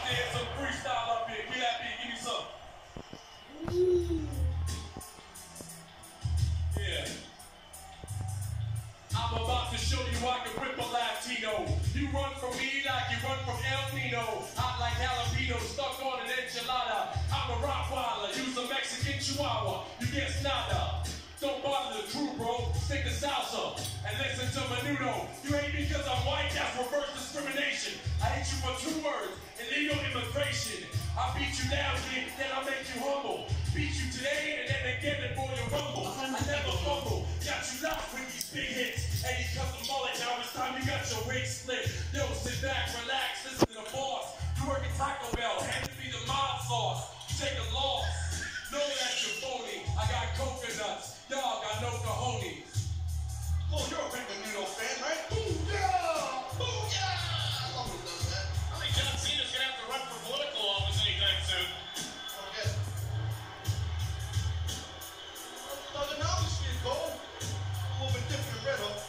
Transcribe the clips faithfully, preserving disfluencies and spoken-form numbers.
did some freestyle up here. Get that beat, give me some. Yeah. I'm about to show you I can rip a Latino. You run from me like you run from El Nino. Hot like jalapeno, stuck on an enchilada. I'm a Rottweiler, use a Mexican Chihuahua. You get nada. Don't bother the crew, bro. Stick to salsa and listen to Menudo. You hate me because I'm white, that's reverse discrimination. I hate you for two words, illegal immigration. I beat you down, kid, then I make you humble. Beat you today and then again and boy you rumble. I never fumble, got you locked with these big hits. And you cut the mullet, now it's time you got your wig split. Yo, sit back, relax, listen to the boss. You work at Taco Bell, hand me the mild sauce. Take a loss, know that you're phony. I got coconuts. Dog, I know cojones. Oh, you're a Benvenuto fan, right? Booyah! Booyah! Always does that. I think John Cena's going to have to run for political office anytime soon. Okay. Well, the novice is cold. A little bit different red hook.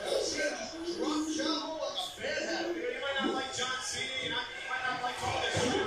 John Cena, you might not like Call this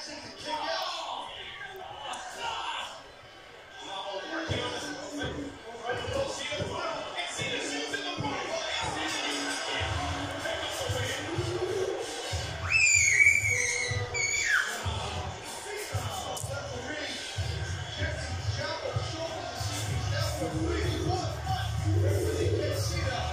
instinct to kick out. Jesse Jabba showing the secret. That's what we want. Referee can't see that.